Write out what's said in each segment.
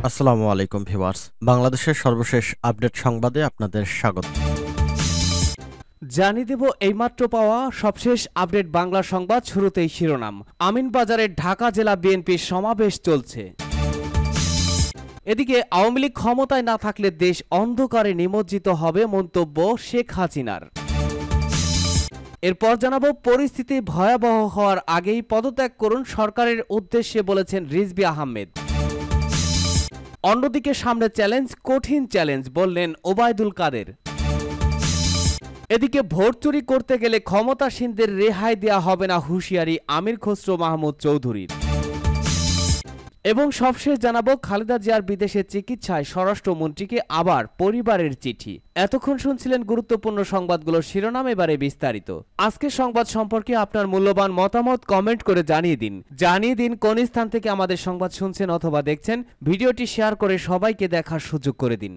আসসালামু আলাইকুম ভিউয়ার্স, বাংলাদেশের সর্বশেষ আপডেট সংবাদে আপনাদের স্বাগত। জানিয়ে দেব এইমাত্র পাওয়া সবশেষ আপডেট বাংলা সংবাদ। শুরুতেই শিরোনাম। আমিনবাজারে ঢাকা জেলা বিএনপির সমাবেশ চলছে। এদিকে আওয়ামী লীগ ক্ষমতায় না থাকলে দেশ অন্ধকারে নিমজ্জিত হবে মন্তব্য শেখ হাসিনার। এরপর জানাবো পরিস্থিতি ভয়াবহ হওয়ার আগেই পদত্যাগ করুন সরকারের উদ্দেশ্যে বলেছেন রিজভী আহমেদ। অন্যদিকে সামনে চ্যালেঞ্জ, কঠিন চ্যালেঞ্জ বললেন ওবায়দুল কাদের। এদিকে ভোট চুরি করতে গেলে ক্ষমতাসীনদের রেহাই দেয়া হবে না হুঁশিয়ারি আমির খসরু মাহমুদ চৌধুরীর। এবং সবশেষ জানাবো খালেদা জিয়ার বিদেশে চিকিৎসায় স্বরাষ্ট্রমন্ত্রীকে আবার পরিবারের চিঠি। এতক্ষণ শুনছিলেন গুরুত্বপূর্ণ সংবাদগুলোর শিরোনাম, এবারে বিস্তারিত। আজকের সংবাদ সম্পর্কে আপনার মূল্যবান মতামত কমেন্ট করে জানিয়ে দিন কোন স্থান থেকে আমাদের সংবাদ শুনছেন অথবা দেখছেন। ভিডিওটি শেয়ার করে সবাইকে দেখার সুযোগ করে দিন।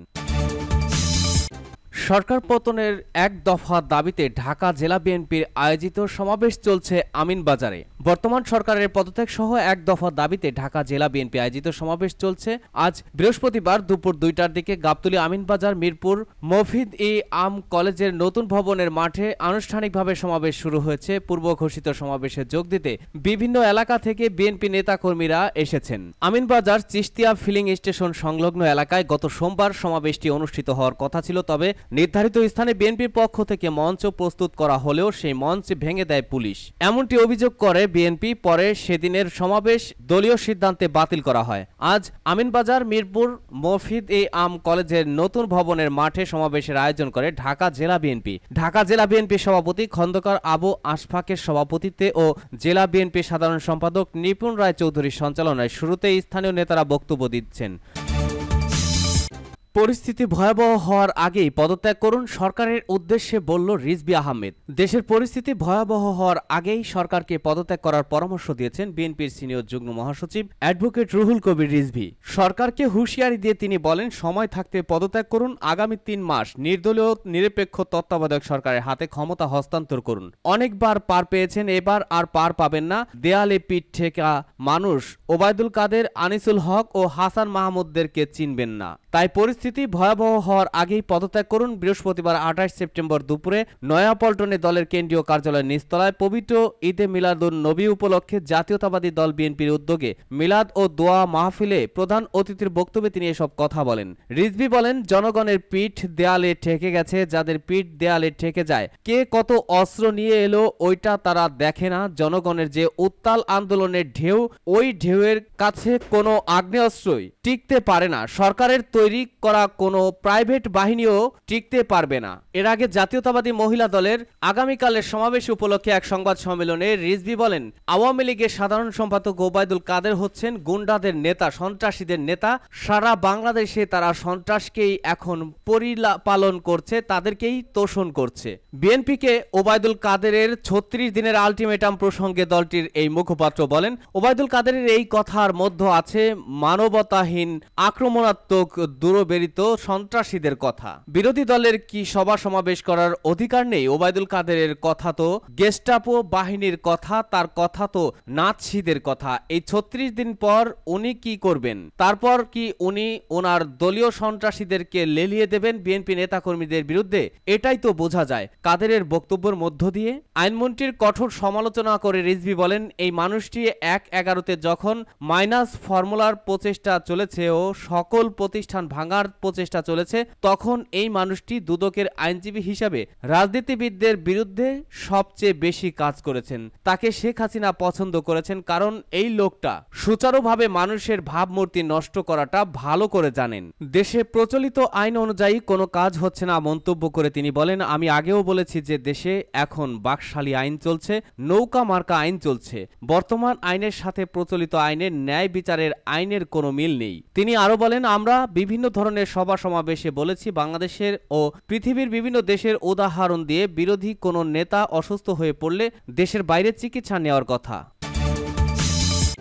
সরকার পতনের এক দফা দাবিতে ঢাকা জেলা বিএনপির আয়োজিত সমাবেশ চলছে আমিনবাজারে। বর্তমান সরকারের পদত্যাগ সহ এক দফা দাবিতে ঢাকা জেলা বিএনপি আয়োজিত সমাবেশ চলছে। আজ বৃহস্পতিবার দুপুর 2টার দিকে গাবতলী আমিনবাজার মিরপুর মফিদ ই আম কলেজের নতুন ভবনের মাঠে আনুষ্ঠানিকভাবে সমাবেশ শুরু হয়েছে। পূর্ব ঘোষিত সমাবেশে যোগ দিতে বিভিন্ন এলাকা থেকে বিএনপি নেতাকর্মীরা এসেছেন। আমিনবাজার চিশতিয়া ফিলিং স্টেশন সংলগ্ন এলাকায় গত সোমবার সমাবেশটি অনুষ্ঠিত হওয়ার কথা ছিল, তবে নির্ধারিত স্থানে বিএনপির পক্ষ থেকে মঞ্চ প্রস্তুত করা হলেও সেই মঞ্চ ভেঙে দেয় পুলিশ, এমনটি অভিযোগ করে বিএনপি। পরে সেদিনের সমাবেশ দলীয় সিদ্ধান্তে বাতিল করা হয়। আজ আমিনবাজার মিরপুর মফিদ ই আম কলেজের নতুন ভবনের মাঠে সমাবেশের আয়োজন করে ঢাকা জেলা বিএনপি। ঢাকা জেলা বিএনপির সভাপতি খন্দকার আবু আশফাকের সভাপতিত্বে ও জেলা বিএনপির সাধারণ সম্পাদক নিপুণ রায় চৌধুরীর সঞ্চালনায় শুরুতেই স্থানীয় নেতারা বক্তব্য দিচ্ছেন। পরিস্থিতি ভয়াবহ হওয়ার আগেই পদত্যাগ করুন সরকারের উদ্দেশ্যে বলল রিজভী আহমেদ। দেশের পরিস্থিতি ভয়াবহ হওয়ার আগেই সরকারকে পদত্যাগ করার পরামর্শ দিয়েছেন বিএনপির সিনিয়র যুগ্ম মহাসচিব অ্যাডভোকেট রুহুল কবির রিজভী। সরকারকে হুঁশিয়ারি দিয়ে তিনি বলেন, সময় থাকতে পদত্যাগ করুন। আগামী 3 মাস নির্দলীয় নিরপেক্ষ তত্ত্বাবধায়ক সরকারের হাতে ক্ষমতা হস্তান্তর করুন। অনেকবার পার পেয়েছেন, এবার আর পার পাবেন না। দেয়ালে পিঠ ঠেকা মানুষ ওবায়দুল কাদের, আনিসুল হক ও হাসান মাহমুদদেরকে চিনবেন না। তাই পরিস্থিতি ভয়াবহ হওয়ার আগেই পদত্যাগ করুন। বৃহস্পতিবার 28 সেপ্টেম্বর দুপুরে নয়াপল্টনে দলের কেন্দ্রীয় কার্যালয়ের নিচতলায় পবিত্র ঈদে মিলাদুন নবী উপলক্ষে জাতীয়তাবাদী দল বিএনপির উদ্যোগে মিলাদ ও দোয়া মাহফিলে প্রধান অতিথির বক্তব্যে তিনি এসব কথা বলেন। রিজভী বলেন, জনগণের পিঠ দেয়ালে ঠেকে গেছে। যাদের পিঠ দেয়ালে ঠেকে যায়, কে কত অস্ত্র নিয়ে এলো ওইটা তারা দেখে না। জনগণের যে উত্তাল আন্দোলনের ঢেউ, ওই ঢেউয়ের কাছে কোনো আগ্নেয়াস্ত্রই টিকতে পারে না। সরকারের তৈরি করা কোনো প্রাইভেট বাহিনীও টিকতে পারবে না। এর আগে জাতীয়তাবাদী মহিলা দলের আগামীকালের সমাবেশ উপলক্ষে এক সংবাদ সম্মেলনে রিজভী বলেন, আওয়ামী লীগের সাধারণ সম্পাদক ওবায়দুল কাদের হচ্ছেন গুন্ডাদের নেতা, সন্ত্রাসীদের নেতা। সারা বাংলাদেশে তারা সন্ত্রাসকেই এখন পরিপালন করছে, তাদেরকেই তোষণ করছে। বিএনপিকে ওবায়দুল কাদেরের 36 দিনের আলটিমেটাম প্রসঙ্গে দলটির এই মুখপাত্র বলেন, ওবায়দুল কাদেরের এই কথার মধ্যে আছে মানবতাহীন আক্রমণাত্মক দূরবেরিত সন্ত্রাসীদের কথা। বিরোধী দলের কি সভা সমাবেশ করার অধিকার নেই? ওবায়দুল কাদেরের কথা তো গেস্টাপো বাহিনীর কথা, তার কথা তো নাৎসিদের কথা। এই 36 দিন পর উনি কি করবেন? তারপর কি উনি ওনার দলীয় সন্ত্রাসীদেরকে লেলিয়ে দেবেন বিএনপি নেতাকর্মীদের বিরুদ্ধে? এটাই তো বোঝা যায় কাদেরের বক্তব্যের মধ্য দিয়ে। আইনমন্ত্রীর কঠোর সমালোচনা করে রিজভী বলেন, এই মানুষটি 1/11-তে যখন মাইনাস ফর্মুলার প্রচেষ্টা চলেছে ও সকল প্রতিষ্ঠান ভাঙার প্রচেষ্টা চলেছে, তখন এই মানুষটি দুদকের আইনজীবী হিসাবে রাজনীতিবিদদের বিরুদ্ধে সবচেয়ে বেশি কাজ করেছেন। তাকে শেখ হাসিনা পছন্দ করেছেন, কারণ এই লোকটা সুচারুভাবে মানুষের ভাবমূর্তি নষ্ট করাটা ভালো করে জানেন। দেশে প্রচলিত আইন অনুযায়ী কোনো কাজ হচ্ছে না মন্তব্য করে তিনি বলেন, আমি আগেও বলেছি যে দেশে এখন বাকশালী আইন চলছে, নৌকা মার্কা আইন চলছে। বর্তমান আইনের সাথে প্রচলিত আইনের ন্যায় বিচারের আইনের কোনো মিল নেই। তিনি আরো বলেন, আমরা বিভিন্ন ধরনের সভা সমাবেশে বলেছি, বাংলাদেশের ও পৃথিবীর বিভিন্ন দেশের উদাহরণ দিয়ে বিরোধী কোনো নেতা অসুস্থ হয়ে পড়লে দেশের বাইরে চিকিৎসা নেওয়ার কথা।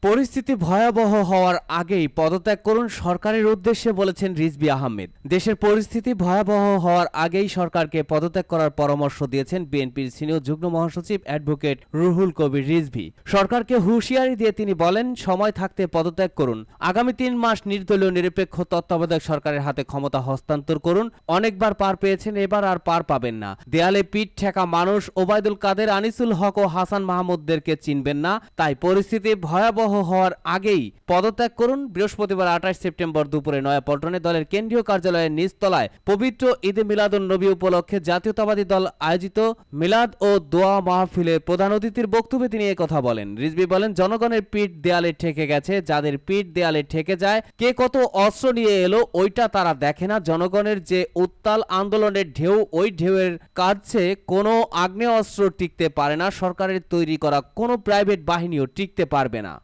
পরিস্থিতি ভয়াবহ হওয়ার আগেই পদত্যাগ করুন সরকারের উদ্দেশ্যে বলেছেন রিজভী আহমেদ। দেশের পরিস্থিতি ভয়াবহ হওয়ার আগেই সরকারকে পদত্যাগ করার পরামর্শ দিয়েছেন বিএনপির সিনিয়র যুগ্ম মহাসচিব অ্যাডভোকেট রুহুল কবির রিজভী। সরকারকে হুঁশিয়ারি দিয়ে তিনি বলেন, সময় থাকতে পদত্যাগ করুন। আগামী 3 মাস নির্দলীয় নিরপেক্ষ তত্ত্বাবধায়ক সরকারের হাতে ক্ষমতা হস্তান্তর করুন। অনেকবার পার পেয়েছেন, এবার আর পার পাবেন না। দেয়ালে পিঠ ঠেকা মানুষ ওবায়দুল কাদের, আনিসুল হক ও হাসান মাহমুদদেরকে চিনবেন না। তাই পরিস্থিতি ভয়াবহ হওয়ার আগেই পদত্যাগ করুন। বৃহস্পতিবার 28 সেপ্টেম্বর দুপুরে নয়াপল্টনে দলের কেন্দ্রীয় কার্যালয়ের নিচতলায় পবিত্র ঈদে মিলাদুন নবী উপলক্ষে জাতীয়তাবাদী দল আয়োজিত মিলাদ ও দোয়া মাহফিলের প্রধান অতিথির বক্তব্যে তিনি একথা বলেন। রিজভী বলেন, জনগণের পিঠ দেয়ালে ঠেকে গেছে। যাদের পিঠ দেয়ালে ঠেকে যায়, কে কত অস্ত্র নিয়ে এলো ওইটা তারা দেখে না। জনগণের যে উত্তাল আন্দোলনের ঢেউ, ওই ঢেউয়ের কাছে কোনো আগ্নেয়াস্ত্র টিকতে পারে না। সরকারের তৈরি করা কোনো প্রাইভেট বাহিনীও টিকতে পারবে না।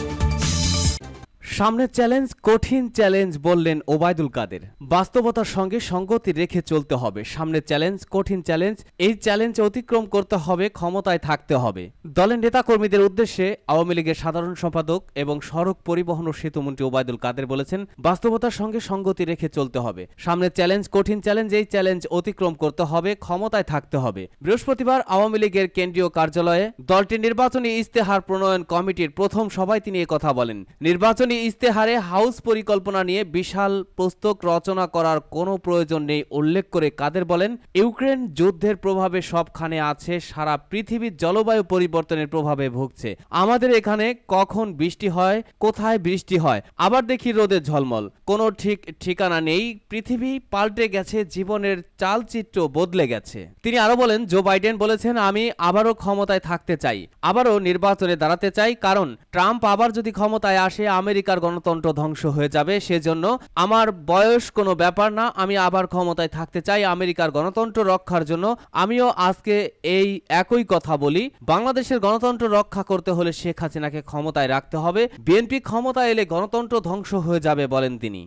সামনে চ্যালেঞ্জ, কঠিন চ্যালেঞ্জ বললেন ওবায়দুল কাদের। বাস্তবতার সঙ্গে সঙ্গতি রেখে চলতে হবে। সামনে চ্যালেঞ্জ, কঠিন চ্যালেঞ্জ। এই চ্যালেঞ্জ অতিক্রম করতে হবে, ক্ষমতায় থাকতে হবে। দলের নেতাকর্মীদের উদ্দেশ্যে আওয়ামী লীগের সাধারণ সম্পাদক এবং সড়ক পরিবহন ও সেতুমন্ত্রী ওবায়দুল কাদের বলেছেন, বাস্তবতার সঙ্গে সঙ্গতি রেখে চলতে হবে। সামনে চ্যালেঞ্জ, কঠিন চ্যালেঞ্জ। এই চ্যালেঞ্জ অতিক্রম করতে হবে, ক্ষমতায় থাকতে হবে। বৃহস্পতিবার আওয়ামী লীগের কেন্দ্রীয় কার্যালয়ে দলটির নির্বাচনী ইস্তেহার প্রণয়ন কমিটির প্রথম সভায় তিনি একথা বলেন। নির্বাচনী ইস্তেহারে হাউস পরিকল্পনা নিয়ে বিশাল পুস্তক রচনা করার কোনো প্রয়োজন নেই উল্লেখ করে কাদের বলেন, ইউক্রেন যুদ্ধের প্রভাবে সবখানে আছে, সারা পৃথিবীর জলবায়ু পরিবর্তনের প্রভাবে ভুগছে। আমাদের এখানে কখন বৃষ্টি হয়, কোথায় বৃষ্টি হয়, আবার দেখি রোদের ঝলমল, কোনো ঠিক ঠিকানা নেই। পৃথিবী পাল্টে গেছে, জীবনের চালচিত্র বদলে গেছে। তিনি আরো বলেন, জো বাইডেন বলেছেন, আমি আবারও ক্ষমতায় থাকতে চাই, আবারও নির্বাচনে দাঁড়াতে চাই, কারণ ট্রাম্প আবার যদি ক্ষমতায় আসে আমেরিকার গণতন্ত্র ধ্বংস হয়ে যাবে। সেজন্য আমার বয়স কোনো ব্যাপার না, আমি আবার ক্ষমতায় থাকতে চাই আমেরিকার গণতন্ত্র রক্ষার জন্য। আমিও আজকে এই একই কথা বলি। বাংলাদেশের গণতন্ত্র রক্ষা করতে হলে শেখ হাসিনাকে ক্ষমতায় রাখতে হবে। বিএনপি ক্ষমতায় এলে গণতন্ত্র ধ্বংস হয়ে যাবে বলেন তিনি।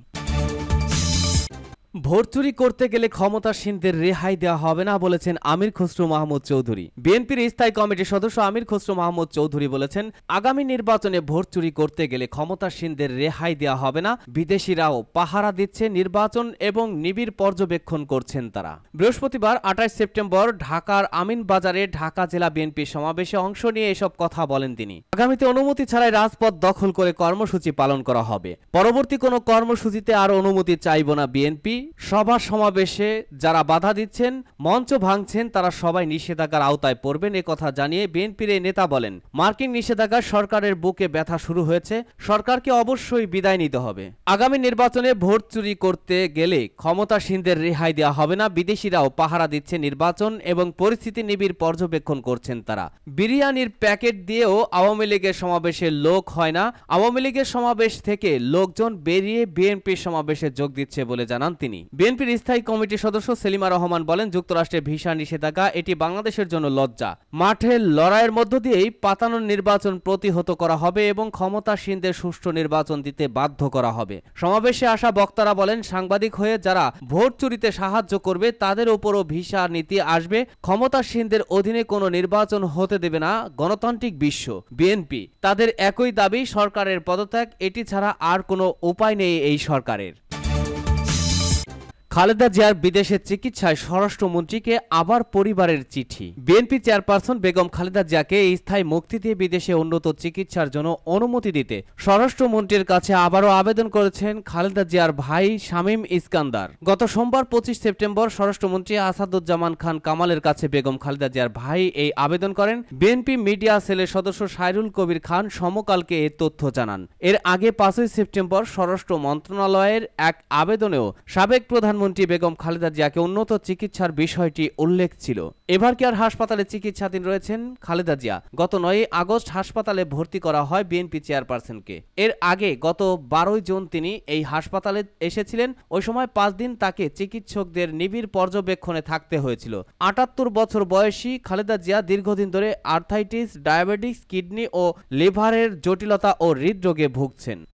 ভোট চুরি করতে গেলে ক্ষমতাসীনদের রেহাই দেওয়া হবে না বলেছেন আমির খসরু মাহমুদ চৌধুরী। বিএনপির স্থায়ী কমিটির সদস্য আমির খসরু মাহমুদ চৌধুরী বলেছেন, আগামী নির্বাচনে ভোট চুরি করতে গেলে ক্ষমতাসীনদের রেহাই দেওয়া হবে না। বিদেশিরাও পাহারা দিচ্ছে নির্বাচন এবং নিবিড় পর্যবেক্ষণ করছেন তারা। বৃহস্পতিবার 28 সেপ্টেম্বর ঢাকার আমিনবাজারে ঢাকা জেলা বিএনপি সমাবেশে অংশ নিয়ে এসব কথা বলেন তিনি। আগামীতে অনুমতি ছাড়াই রাজপথ দখল করে কর্মসূচি পালন করা হবে। পরবর্তী কোনো কর্মসূচিতে আর অনুমতি চাইব না বিএনপি। সভা সমাবেশে যারা বাধা দিচ্ছেন, মঞ্চ ভাঙছেন, তারা সবাই নিষেধাজ্ঞার আওতায় পড়বেন, কথা জানিয়ে বিএনপির এই নেতা বলেন, মার্কিন নিষেধাজ্ঞা সরকারের বুকে ব্যথা শুরু হয়েছে, সরকারকে অবশ্যই বিদায় নিতে হবে। আগামী নির্বাচনে ভোট চুরি করতে গেলে ক্ষমতাসীনদের রেহাই দেওয়া হবে না। বিদেশিরাও পাহারা দিচ্ছে নির্বাচন এবং পরিস্থিতি নিবিড় পর্যবেক্ষণ করছেন তারা। বিরিয়ানির প্যাকেট দিয়েও আওয়ামী লীগের সমাবেশে লোক হয় না। আওয়ামী লীগের সমাবেশ থেকে লোকজন বেরিয়ে বিএনপির সমাবেশে যোগ দিচ্ছে বলে জানান তিনি। বিএনপির স্থায়ী কমিটির সদস্য সেলিমা রহমান বলেন, যুক্তরাষ্ট্রের ভিসা নিষেধাজ্ঞা এটি বাংলাদেশের জন্য লজ্জা। মাঠের লড়াইয়ের মধ্য দিয়েই পাতানোর নির্বাচন প্রতিহত করা হবে এবং ক্ষমতাসীনদের সুষ্ঠু নির্বাচন দিতে বাধ্য করা হবে। সমাবেশে আসা বক্তারা বলেন, সাংবাদিক হয়ে যারা ভোট চুরিতে সাহায্য করবে তাদের উপরও ভিসা নীতি আসবে। ক্ষমতাসীনদের অধীনে কোনো নির্বাচন হতে দেবে না গণতান্ত্রিক বিশ্ব। বিএনপি তাদের একই দাবি, সরকারের পদত্যাগ। এটি ছাড়া আর কোনো উপায় নেই এই সরকারের। খালেদা জিয়ার বিদেশে চিকিৎসায় স্বরাষ্ট্রমন্ত্রীকে আবার পরিবারের চিঠি। বিএনপি চেয়ারপারসন বেগম খালেদা জিয়াকে স্থায়ী মুক্তি দিয়ে বিদেশে উন্নত চিকিৎসার জন্য অনুমতি দিতে স্বরাষ্ট্রমন্ত্রীর কাছে আবারও আবেদন করেছেন খালেদা জিয়ার ভাই শামীম ইস্কান্দার। গত সোমবার 25 সেপ্টেম্বর স্বরাষ্ট্রমন্ত্রী আসাদুজ্জামান খান কামালের কাছে বেগম খালেদা জিয়ার ভাই এই আবেদন করেন। বিএনপি মিডিয়া সেলের সদস্য সাইরুল কবির খান সমকালকে এ তথ্য জানান। এর আগে 5 সেপ্টেম্বর স্বরাষ্ট্র মন্ত্রণালয়ের এক আবেদনেও সাবেক প্রধানমন্ত্রী বেগম খালেদা জিয়াকে উন্নত চিকিৎসার বিষয়টি উল্লেখ ছিল। এবার কি আর হাসপাতালে চিকিৎসাধীন রয়েছেন খালেদা জিয়া। গত 9 আগস্ট হাসপাতালে ভর্তি করা হয় বিএনপি চেয়ারপারসনকে। এর আগে গত 12 জুন তিনি এই হাসপাতালে এসেছিলেন। ওই সময় 5 দিন তাকে চিকিৎসকদের নিবিড় পর্যবেক্ষণে থাকতে হয়েছিল। 78 বছর বয়সী খালেদা জিয়া দীর্ঘদিন ধরে আর্থাইটিস, ডায়াবেটিস, কিডনি ও লিভারের জটিলতা ও হৃদরোগে ভুগছেন।